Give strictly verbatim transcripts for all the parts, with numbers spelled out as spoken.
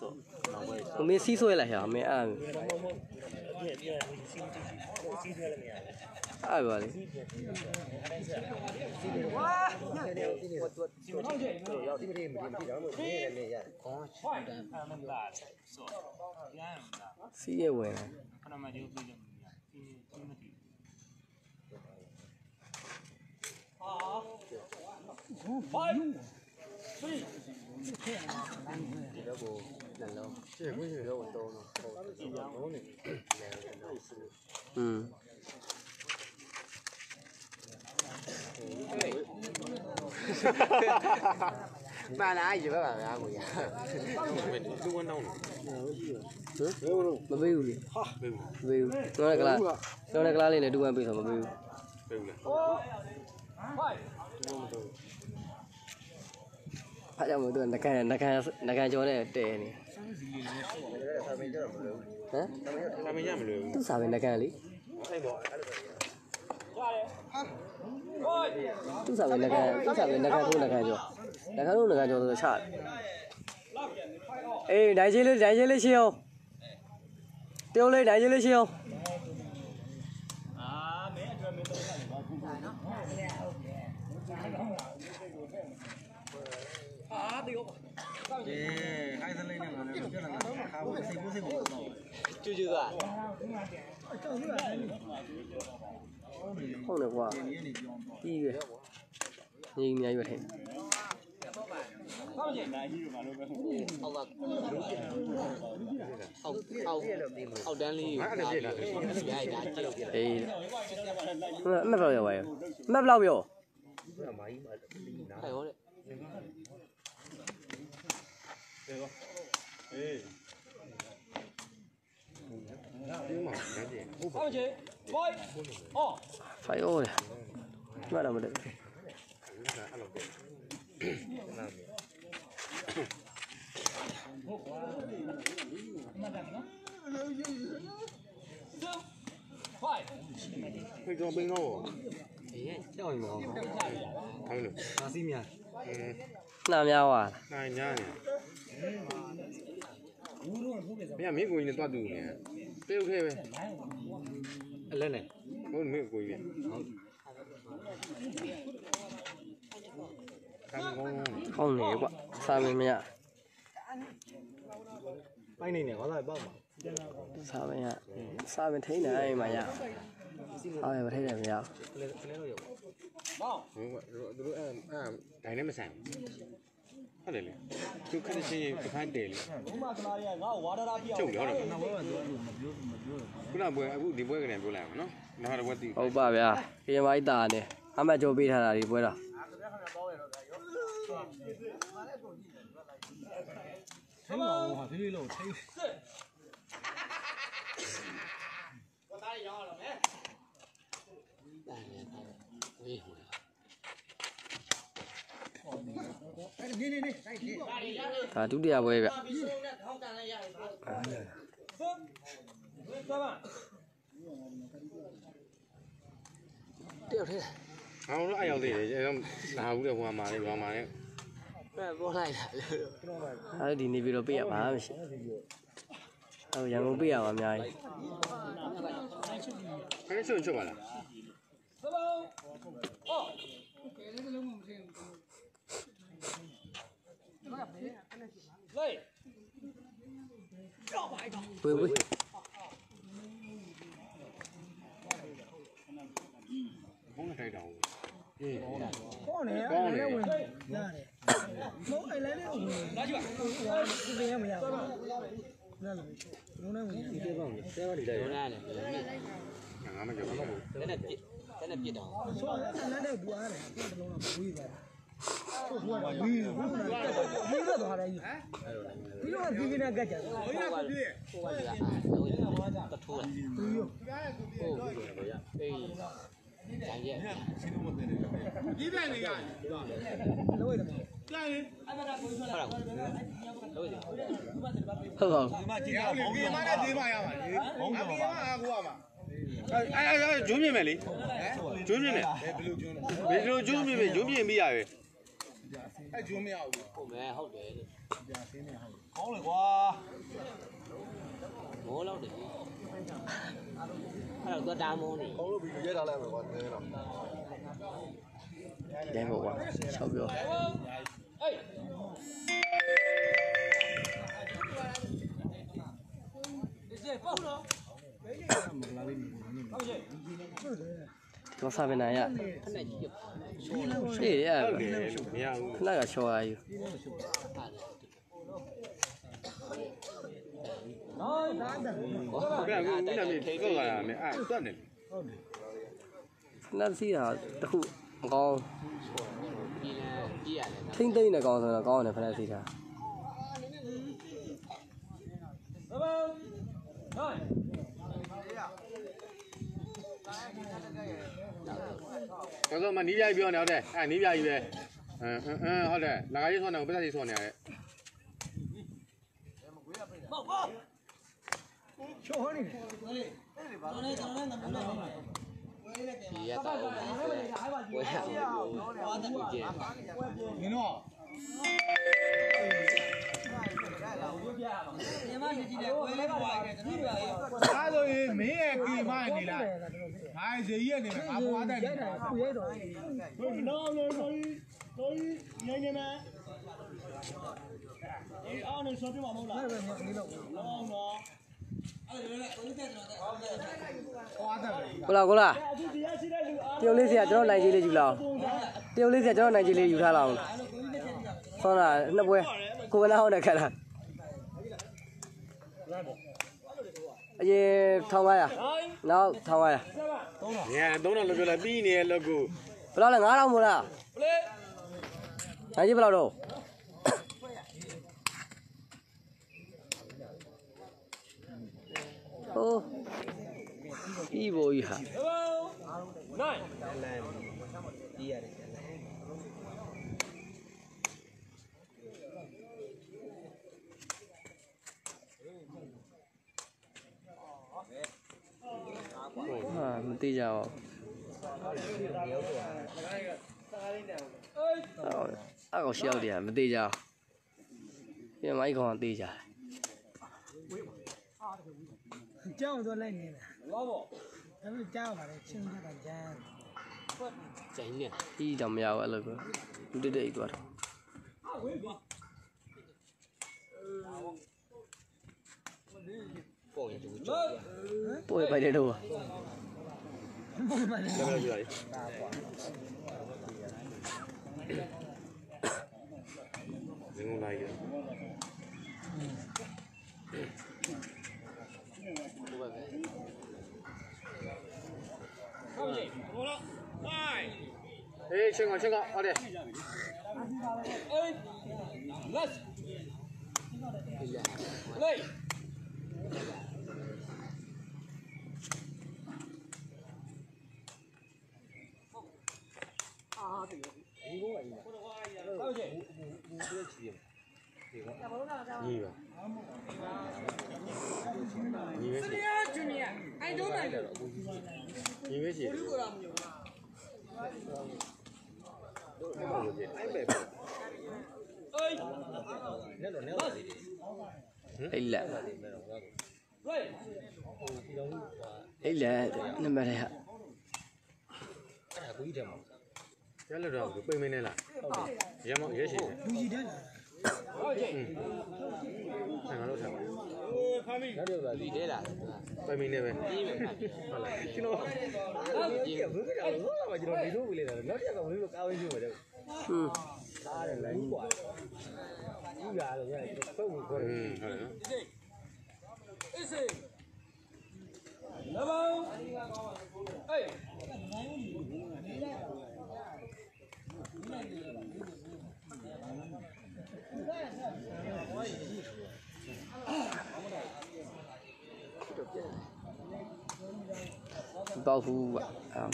我没洗出来呀，没按。哎吧嘞。洗也会。好。快。对。嗯。嘛哪一百万呀？我呀。六万多呢。嗯？没背过哩。哈。背过。背过。ကျွန်တော်ကလားကျွန်တော်ကလားလေးနဲ့တူဝမ်းပေးဆိုမပေးဘူး။ပေးဘူးလား။ဟုတ်။အားကြောင့်မို့သူကနှကန်းနှကန်းနှကန်းကျော်နဲ့တဲနေ။ဟမ်။စာမင်းရမလို့သူစာမင်းနှကန်းလေ။အဲ့ပေါ့အဲ့လိုပဲ။ရတယ်။ဟာ။ဟိုသူစာမင်းနှကန်းသူစာမင်းနှကန်းထိုးနှကန်းကျော်။နှကန်းထိုးနှကန်းကျော်ဆိုချတယ်။အေးဒိုင်ချင်းလေးဒိုင်ချင်းလေးရှင်းအောင်။ပြုံးလေးဒိုင်ချင်းလေးရှင်းအောင်။เออใครสลิงเนี่ยมาเนี่ยเพื่อนอะไรขาบ่สิบ่สิบ่จู่ๆอ่ะဟုတ်တယ်ကွာကြီးရညီအများကြီးပဲထင်ဟုတ်ကဲ့နိုင်ကြီးမှာလို့ပဲဟုတ်ကဲ့အောက်အောက်အောက်တန်းလေးအဲ့ဒါပြည့်လာတယ်ရိုက်တာကြည့်ပြအေးအမှတ်ဘယ်လောက်ရောက်ပါရဲ့အမှတ်ဘယ်လောက်ပြောအမကြီးမှာဟဲ့ဟောတဲ့对吧？哎，上去，来，哦，快哦嘞，嘛那么的。快，会装冰哦。哎，叫你吗？看没有？哪些面？嗯。哪面哇？哪面呢？မင်းကမင်းကိုကြီးနဲ့တွားတူနေပြုတ်ခဲ့ပဲအလဲနဲ့ဘုန်းမင်းကိုကြီးဟုတ်ကောင်းကောင်းကောင်းနေကွစာမင်းမရပိုင်းနေနေဟောလိုက်ပေါ့မှာစာမင်းကစာမင်းထိနေအဲ့မှာရစာမင်းမထိနေမရကလေးကလေးတော့ရောက်ပါဟုတ်ကဲ့သူတို့အဲ့အဲ့ဒိုင်နဲ့မဆိုင်ဟုတ်တယ်လေသူခက်တဲ့ချင်းတစ်ခါတည်းလေဘုမကလာရဲ့ငါ့ဝါဒရာပြောင်းချုပ်ပြောတယ်နော်ဘယ်ဘယ်မပြောမပြောခုနကပွဲအခုဒီပွဲကနေပြောလိုက်မှာနော်နောက်တစ်ပွဲတီးဟုတ်ပါဗျာကရင်မိုက်တာနဲ့အမှတ်ကြိုးပေးထားတာဒီပွဲတော့ထိမောင်ဟာဖေးလို့ထိကိုသားရောင်းရတော့မယ်တာနေတာဝေးနေနေနေဒါဒုတိယပွဲဗျတယောက်ထဲအောင်လို့အရောက်သေးတယ်ကျွန်တော်လာဘူးလေဟိုမှာလေဟိုမှာလေပဲပေါ်လိုက်တာအဲ့ဒီနေပြီးတော့ပြရပါမရှိဟိုရန်ကုန်ပြရပါအများကြီးခဏချွတ်ချွတ်ပါလားသဘောအော်ကဲလည်းလုံးမမထင်喂，喂喂，帮你开张。嗯，帮你，帮你。冇係你呢個，拿去吧。呢邊有冇有？那裡，冇那冇。呢邊幫你，這個你來。冇那呢，冇那。啱啱就啱啱。真係別，真係別到。錯，那那不安的，那不能不會的。ဝီးဝီးကတော့ဟာလည်းပြီးတော့ဒီကနေ့ကကြတယ်ဟိုရကိုပြည့်ဟိုကကြာဟိုတထိုးတယ်သူရောဟိုပြီးတော့ရအေးကြံရဲ့ရှင်းလို့မသိတယ်ဒီပြန်နေရတယ်လို့ရတယ်ကြာရင်အဲ့ဒါကိုပြောလိုက်လို့ရတယ်ဟုတ်ပါဘူးဒီမှာကြည့်ရအောင်ဒီမှာလည်းဒီမှာရပါလေဘုံတော့ပါအားကိုရပါအဲ့အဲ့အဲ့ဂျုံးမြင်မယ်လေဂျုံးမြင်တယ်ဘယ်လိုဂျုံးမြင်ဘယ်လိုဂျုံးမြင်ပြီးရရဲ့အဲ့ဂျုံးမရဘူးဟုတ်မယ်ဟုတ်တယ်ကြာဆင်းနေဟုတ်ကောင်းလေကွာမောလောက်တယ်အဲ့တော့တာမောနေကောင်းလို့ပြီးရဲထားလိုက်မယ်ကွာနည်းတော့လဲပေါ့ကွာ၆ပြောအေးတော့စားပဲနိုင်ရခဏကြီးရှေ့ရမရဘူးခဏကချော်ရယူနော်ဒါတယ်ဟုတ်ကဲ့အခုနာမည်ထိတ်လာတာနဲ့အဲ့တွတ်နေဟုတ်တယ်ခဏစီးတာတခုမကောင်းထိမ့်သိမ့်နေကောင်းဆိုတော့ကောင်းတယ်ခဏစီးတာဘာလို့မနီးပြပြောနေဟုတ်တယ်အဲ့နီးပြကြီးပဲအင်းအင်းဟုတ်တယ်လာကြီးဆောနေပတ်သက်ကြီးဆောနေရတယ်ချောနေဒီရတော့ဝယ်ဝယ်ရဘူးကြည့်နင်တော့ဒီမှာနေကြည့်တယ်ဝယ်လေးပွားရတယ်ကျွန်တော်တို့ကအားဆိုရင်မင်းရဲ့ကီမနေလားငါဇေကြီးကနေငါပွားတယ်နေတာကိုရိုက်တော့ဟုတ်နော်နော်ဆိုရင်ဆိုရင်ညနေမှာအေးအားနေဆိုပြမှာမဟုတ်လားအဲ့ဒါမင်းတော့ဟုတ်နော်အဲ့ဒါလည်းကိုလေးတက်ကျွန်တော်တက်ပွားတယ်ကိုလာကိုလာတရုတ်လေးစီကကျွန်တော်နိုင်ကြီးလေးယူလာအောင်တရုတ်လေးစီကကျွန်တော်နိုင်ကြီးလေးယူထားလာအောင်ဆောင်းတာနှစ်ပွဲကိုကနာဟုတ်တယ်ခက်လားအရင်ထောင်ပါရနောက်ထောင်ပါရညသုံးတော့လို့ပြောလိုက်ပြီးနေလို့ကိုဘယ်လောက်လဲငါးထောင်မို့လားနိုင်ကြီးဘယ်လောက်တော့ဟိုဤဘောကြီးဟာနိုင်ဒီရတယ်ဟာမသိကြပါဘူးအော်အကောင်ရှောက်တယ်မသိကြဘူးပြန်မိုက်ကောင်သိကြတယ်ကြောက်တော့လိုက်နေတာဘောဘောဒါပေမဲ့ကြောက်ပါလေချင်းချက်ကကြမ်းကျင်းနေဒီတော့မရဘူးအဲ့လိုပဲလူတက်တက်သွားတော့ပေါ်ရင်ကျူကျပေါ်ရပါတယ်တော့ပေါ်ပါလေပြောပြလိုက်ဇင်းကုန်လိုက်တယ်ဟေးချင်းကချင်းကဟုတ်တယ်အေး let's လေအာတည်းဒီကောကြီးဟုတ်ကဲ့ဘူးဘူးချီးဒီကောညီပါညီပဲချီဂျူနီယာအိုင်ဒိုနိုင်တယ်ညီပဲချီဘူးကိုတော့မယုံတို့အဲ့လိုကြည့်အဲ့ပဲအေးနဲ့တော့နဲ့တော့အိတ်လက် right အိတ်လက်နံပါတ်ရဟာအဲ့ဒါကိုကြီးတယ်မကျလို့တော့ပိမ့်မင်းနဲ့လားဟုတ်တယ်ရမရဲရှိတယ်လူကြီးတက်လာဟုတ်ကဲ့ဆန်ကတော့ထားပါဟိုဖမ်းပြီနောက်တော့ဒီတဲလာပိမ့်မင်းနဲ့ပဲဟုတ်လားကျွန်တော်ဒီကဘယ်ကတော့လောကျွန်တော်ဒီလိုဝေးနေတာနောက်တစ်ခါကမလို့ကားဝင်းပြမယ်တဲ့ဟွန်းသားတယ်လိုက်ကွာကြီးရတယ်ညဖုတ်ကိုခေါ်တယ်ဟုတ်တယ်နော်အေးစေးလဘောင်းအေးပေါက်ဘူးပါအဲ့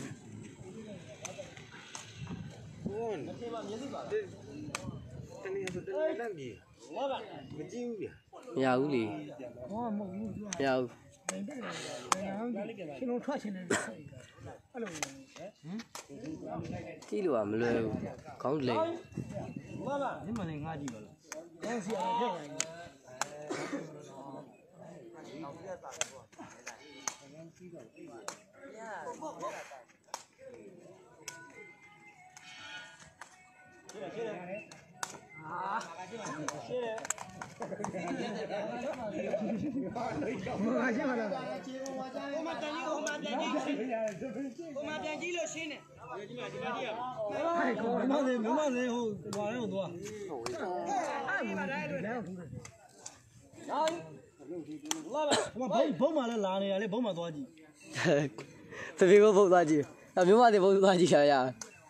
ဘုန်းတနေ့ဆိုတနေ့လမ်းကြီးမကြည့်ဘူးဗျာမရဘူးလေဟောမဟုတ်ဘူးမရဘူးနိုင်တယ်ရှင်လုံးထွက်ရှင်တယ်အဲ့လိုဟမ်ကြည့်လို့ကမလွယ်ဘူးခေါင်းလိမ့်ဘာပါဒီမှာလည်းငါကြည့်ပါလားကောင်းစီအောင်ထည့်ရဘုံမှာလည်းလာနေရလေဘုံမှာသွားကြည့်တပည့်ကိုဖုတ်သွားကြည့်အမျိုးမတွေဖုတ်သွားကြည့်ရရ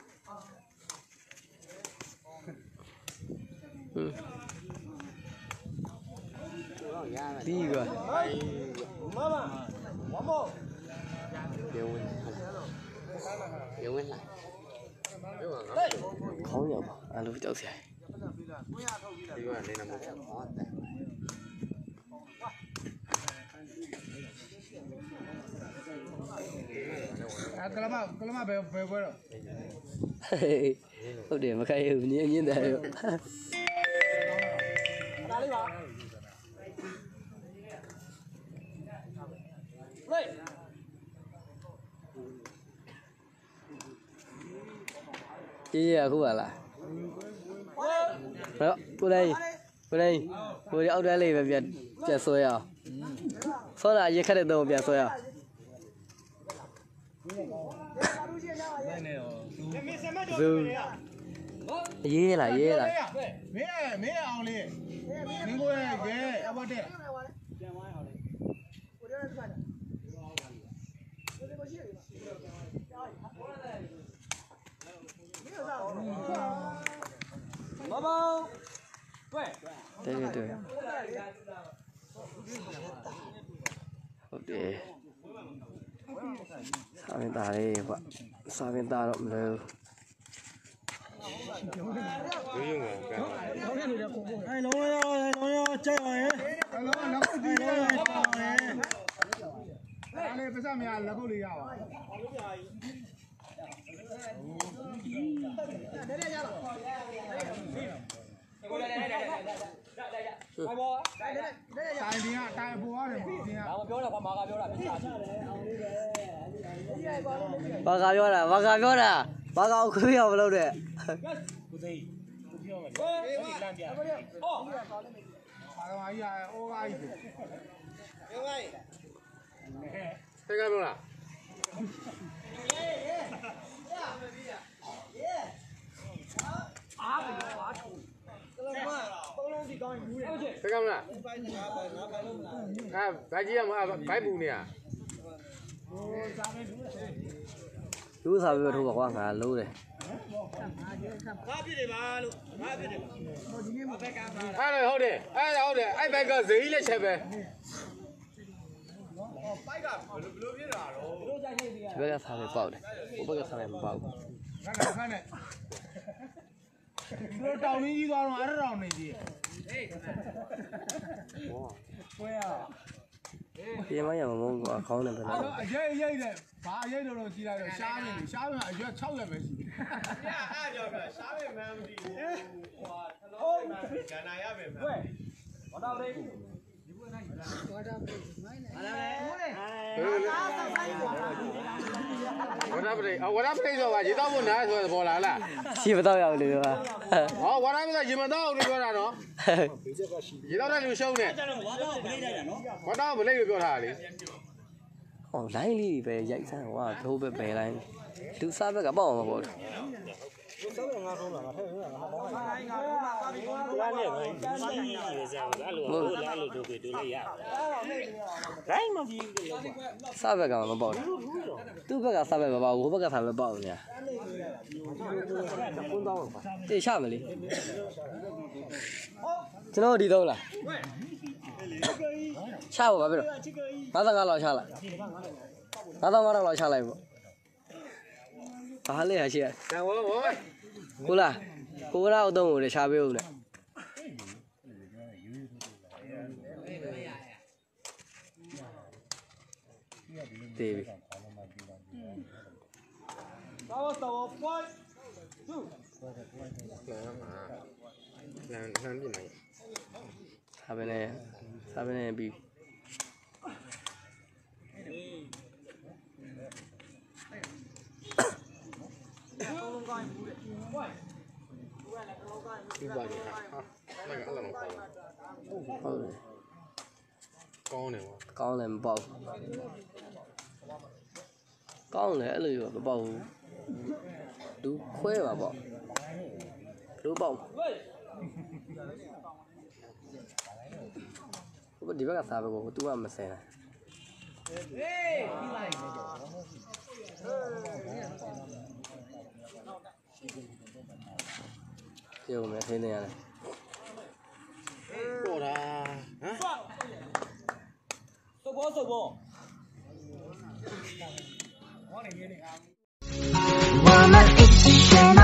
ဒီကမမမမော Yêu Nguyên Yêu Nguyên lại khó nhiều mà ăn lúc cháu xài đi qua đây là một cái khó à cái mà cái mà về về về rồi không để mà khai hiểu nhiên nhiên đấy chị à khu bảo là đó cô đây cô đây cô đi ông đây lấy về Việt chè xôi à sau là gì khách được đâu Việt xôi à dư dê là dê là mấy mấy ông đi mấy cô dê à bao nhiêu 对对对ok sao bên ta đây vợ sao bên ta động lơ ai nói ai nói chơi rồi ai nói nó không đi rồi ai này bây giờ mình là không đi à tại vì à tại bố này bà gà vô là bà gà vô là bà gà không biết bao lâu rồi thế cái luôn à thế không nè à cái gì mà cái bù nè à chú sao bây giờ thu bỏ qua cả lâu rồi ai này hậu đi ai này hậu đi ai bay cái gì lên xe về bây giờ sao phải bảo đấy bây giờ sao phải bảo nó tàu đi đi vào mà nó rau này gì cái mấy giờ mà muốn gọi khó nên phải dây dây này ba dây đâu rồi chỉ là sáu này sáu này giờ sáu giờ mấy gì ai giờ phải sáu giờ mấy gì ô cái này á về mà ở đâu đây What happened? Oh, what happened? So, what? You don't want to know what happened? chỉ vào tao vào được à Oh, what happened? You don't know what happened? You don't know show nè. What happened? Lấy được hả đi? ồ lấy đi về dạy sao quá thu về về này tự sao với cả bỏ mà bỏ sao về cả mà bỏ tự về cả sao về mà bỏ của về cả sao về bỏ nhỉ đi sao mà đi cho nó đi đâu là sao vậy bây giờ nó đang lo sao lại nó đang lo sao lại à lấy hả chị cô là cô nào đâu để sao bây giờ này TV Làm làm gì này? à bên này စားပင်းနဲ့ပြီးဒီပါကြီးဟာလည်းအဲ့လိုပေါ့ဟုတ်တယ်ကောင်းတယ်ဗောကောင်းတယ်မပေါ့ကောင်းတယ်အဲ့လိုမပေါ့ဘူးလူခွဲပါပေါ့လူပေါ့ဘယ်ဒီဘက်ကစားပဲကိုသူကမစင်လားဟေးပြီးလိုက်ပြောမယ်ခင်းနေရတယ်ပေါ်တာဟမ်စုပ်ဘောစုပ်ဘော我们一起学。